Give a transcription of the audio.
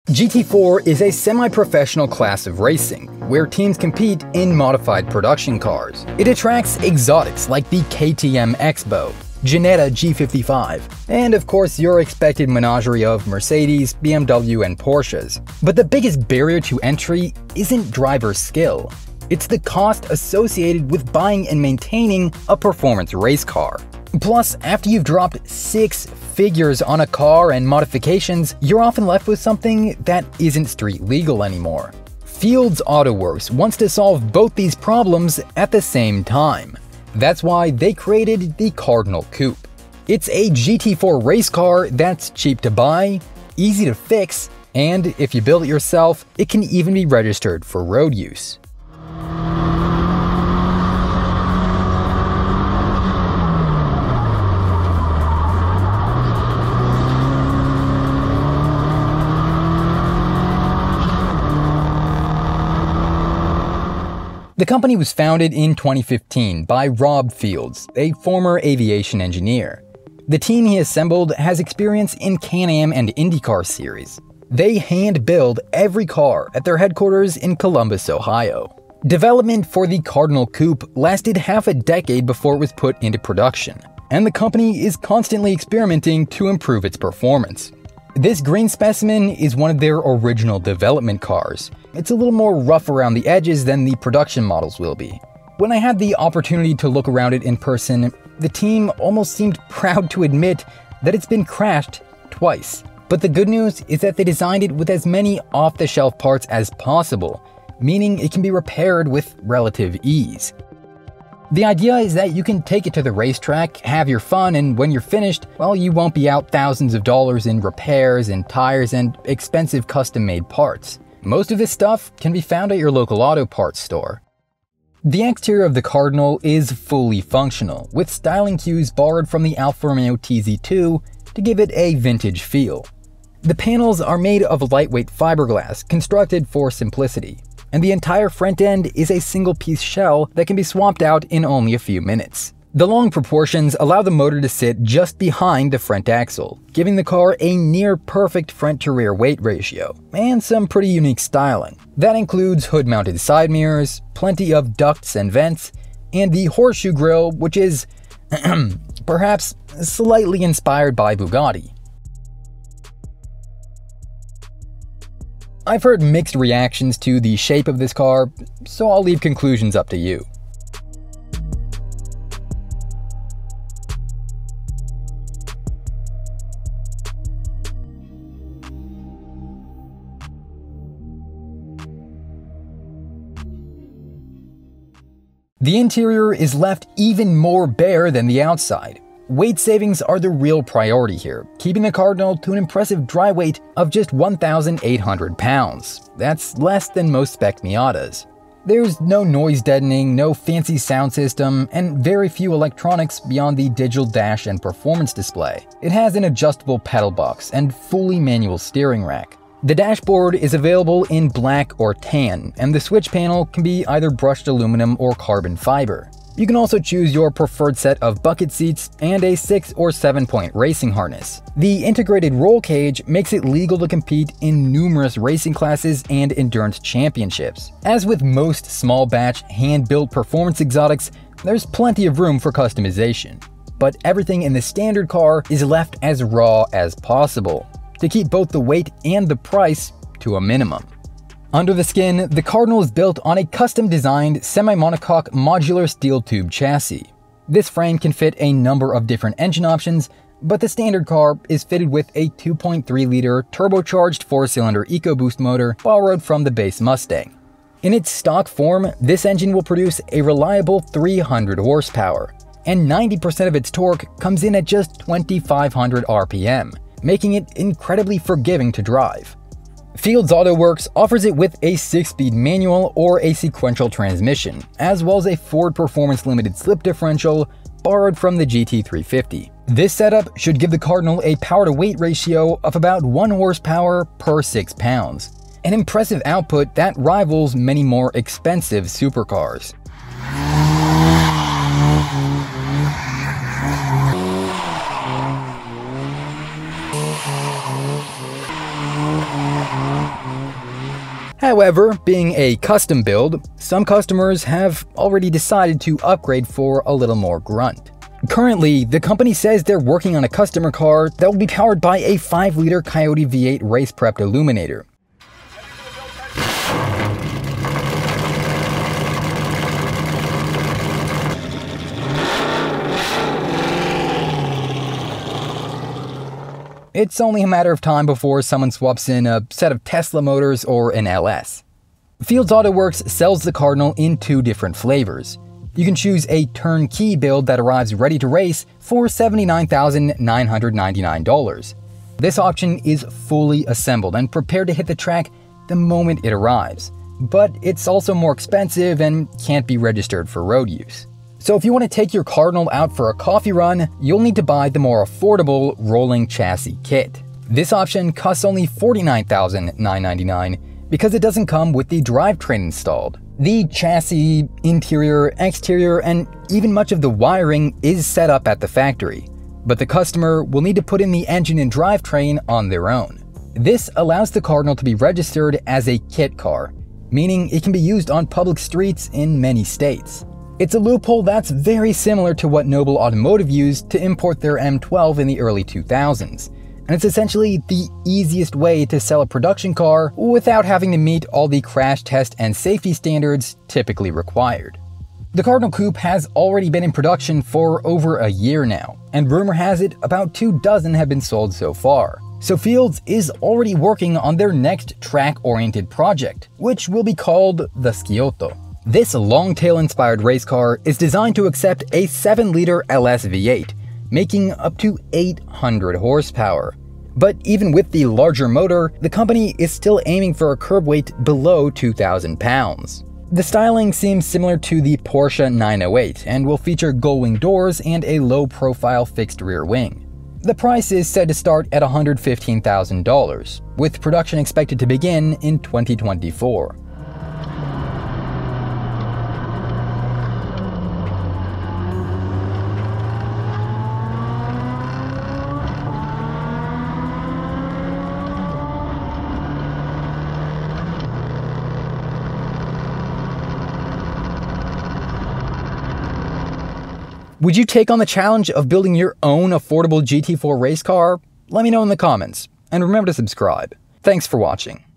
GT4 is a semi-professional class of racing, where teams compete in modified production cars. It attracts exotics like the KTM Expo, Ginetta G55, and of course your expected menagerie of Mercedes, BMW, and Porsches. But the biggest barrier to entry isn't driver skill. It's the cost associated with buying and maintaining a performance race car. Plus, after you've dropped 6 figures on a car and modifications, you're often left with something that isn't street legal anymore. Fields Auto Works wants to solve both these problems at the same time. That's why they created the Cardinal Coupe. It's a GT4 race car that's cheap to buy, easy to fix, and if you build it yourself, it can even be registered for road use. The company was founded in 2015 by Rob Fields, a former aviation engineer. The team he assembled has experience in Can-Am and IndyCar series. They hand-build every car at their headquarters in Columbus, Ohio. Development for the Cardinal Coupe lasted half a decade before it was put into production, and the company is constantly experimenting to improve its performance. This green specimen is one of their original development cars. It's a little more rough around the edges than the production models will be. When I had the opportunity to look around it in person, the team almost seemed proud to admit that it's been crashed twice. But the good news is that they designed it with as many off-the-shelf parts as possible, meaning it can be repaired with relative ease. The idea is that you can take it to the racetrack, have your fun, and when you're finished, well, you won't be out thousands of dollars in repairs and tires and expensive custom-made parts. Most of this stuff can be found at your local auto parts store. The exterior of the Cardinal is fully functional, with styling cues borrowed from the Alfa Romeo TZ2 to give it a vintage feel. The panels are made of lightweight fiberglass, constructed for simplicity, and the entire front end is a single-piece shell that can be swapped out in only a few minutes. The long proportions allow the motor to sit just behind the front axle, giving the car a near-perfect front-to-rear weight ratio, and some pretty unique styling. That includes hood-mounted side mirrors, plenty of ducts and vents, and the horseshoe grille, which is, perhaps, slightly inspired by Bugatti. I've heard mixed reactions to the shape of this car, so I'll leave conclusions up to you. The interior is left even more bare than the outside. Weight savings are the real priority here, keeping the Cardinal to an impressive dry weight of just 1,800 pounds. That's less than most spec Miatas. There's no noise deadening, no fancy sound system, and very few electronics beyond the digital dash and performance display. It has an adjustable pedal box and fully manual steering rack. The dashboard is available in black or tan, and the switch panel can be either brushed aluminum or carbon fiber. You can also choose your preferred set of bucket seats and a 6 or 7-point racing harness. The integrated roll cage makes it legal to compete in numerous racing classes and endurance championships. As with most small batch, hand-built performance exotics, there's plenty of room for customization. But everything in the standard car is left as raw as possible, to keep both the weight and the price to a minimum. Under the skin, the Cardinal is built on a custom-designed semi-monocoque modular steel tube chassis. This frame can fit a number of different engine options, but the standard car is fitted with a 2.3-liter turbocharged 4-cylinder EcoBoost motor borrowed from the base Mustang. In its stock form, this engine will produce a reliable 300 horsepower, and 90% of its torque comes in at just 2,500 RPM, making it incredibly forgiving to drive. Fields Auto Works offers it with a 6-speed manual or a sequential transmission, as well as a Ford Performance Limited slip differential borrowed from the GT350. This setup should give the Cardinal a power-to-weight ratio of about 1 horsepower per 6 pounds, an impressive output that rivals many more expensive supercars. However, being a custom build, some customers have already decided to upgrade for a little more grunt. Currently, the company says they're working on a customer car that will be powered by a 5-liter Coyote V8 race-prepped illuminator. It's only a matter of time before someone swaps in a set of Tesla motors or an LS. Fields Auto Works sells the Cardinal in 2 different flavors. You can choose a turnkey build that arrives ready to race for $79,999. This option is fully assembled and prepared to hit the track the moment it arrives, but it's also more expensive and can't be registered for road use. So if you want to take your Cardinal out for a coffee run, you'll need to buy the more affordable rolling chassis kit. This option costs only $49,999 because it doesn't come with the drivetrain installed. The chassis, interior, exterior, and even much of the wiring is set up at the factory, but the customer will need to put in the engine and drivetrain on their own. This allows the Cardinal to be registered as a kit car, meaning it can be used on public streets in many states. It's a loophole that's very similar to what Noble Automotive used to import their M12 in the early 2000s, and it's essentially the easiest way to sell a production car without having to meet all the crash test and safety standards typically required. The Cardinal Coupe has already been in production for over a year now, and rumor has it about 24 have been sold so far. So Fields is already working on their next track-oriented project, which will be called the Sciotto. This long-tail-inspired race car is designed to accept a 7-liter LS V8, making up to 800 horsepower. But even with the larger motor, the company is still aiming for a curb weight below 2,000 pounds. The styling seems similar to the Porsche 908 and will feature gull-wing doors and a low-profile fixed rear wing. The price is said to start at $115,000, with production expected to begin in 2024. Would you take on the challenge of building your own affordable GT4 race car? Let me know in the comments, and remember to subscribe. Thanks for watching.